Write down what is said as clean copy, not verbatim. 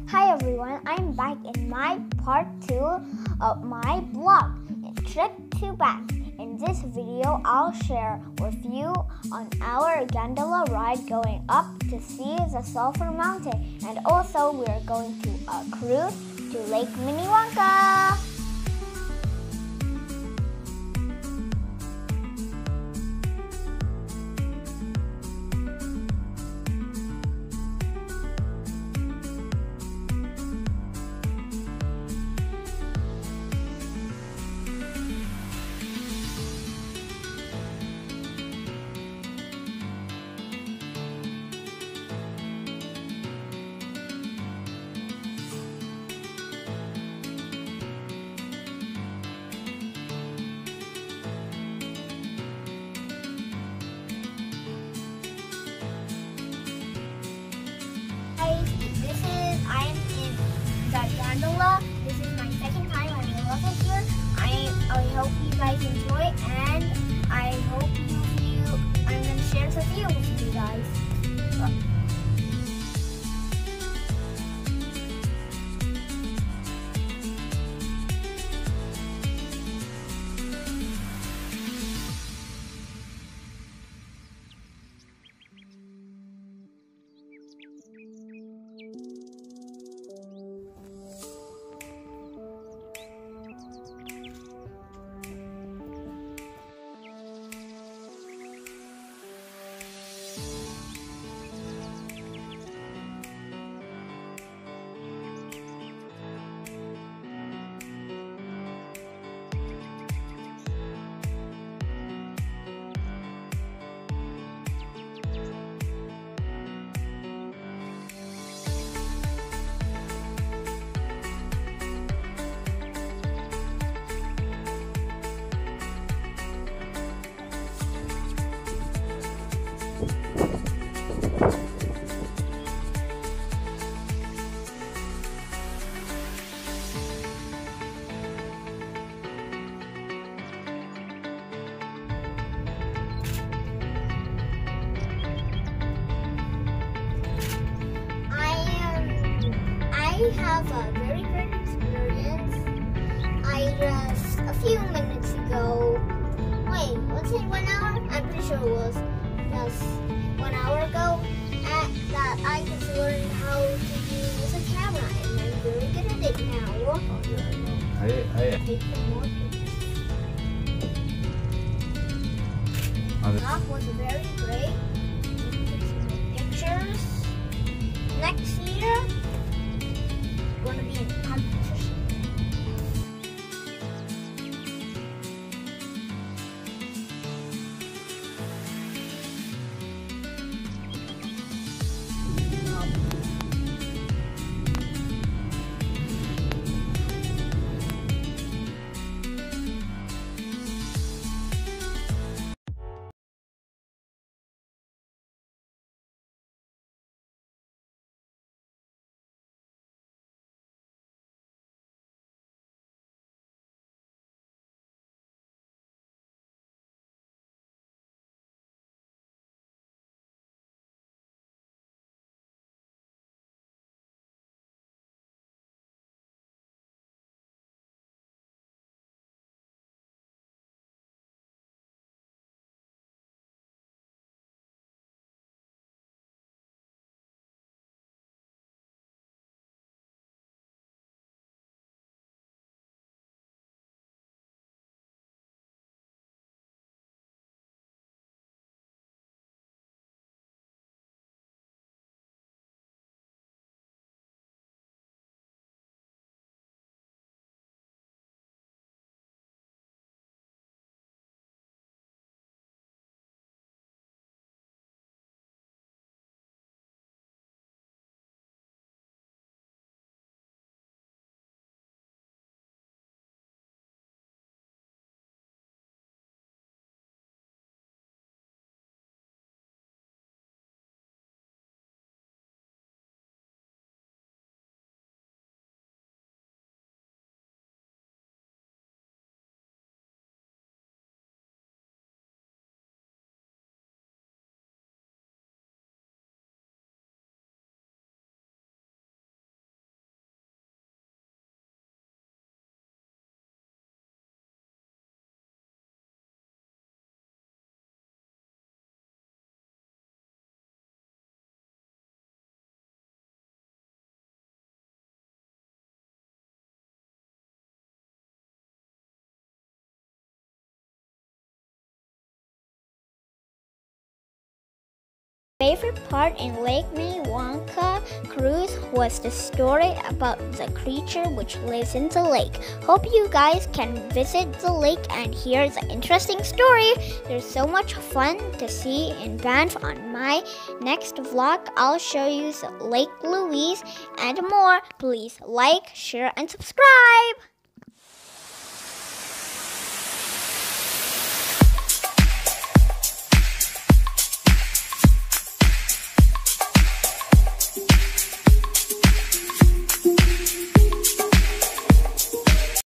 Hi everyone, I'm back in my part 2 of my blog, Trip to BANFF. In this video, I'll share with you on our gondola ride going up to see the Sulphur Mountain, and also we're going to a cruise to Lake Minnewanka. I'm in the gondola. This is my second time on the level here. I hope you guys enjoy, and I hope I'm going to share some videos with you guys. I have a very great experience. I just a few minutes ago, wait, was it 1 hour? I'm pretty sure it was just 1 hour ago, that I just learned how to use a camera, and I'm very good at it now. Oh, yeah, I know. Take some more pictures. That was very great. Take some more pictures. Next year, going to be in competition. favorite part in Lake Minnewanka cruise was the story about the creature which lives in the lake. Hope you guys can visit the lake and hear the interesting story. There's so much fun to see in Banff. On my next vlog, I'll show you the Lake Louise and more. Please like, share, and subscribe.